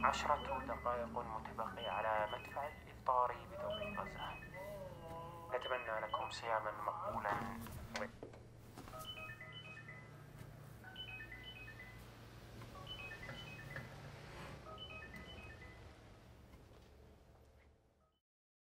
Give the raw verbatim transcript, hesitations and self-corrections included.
عشرة دقائق متبقية على مدفع الإفطار بدولة غزة. نتمنى لكم صياما مقبولا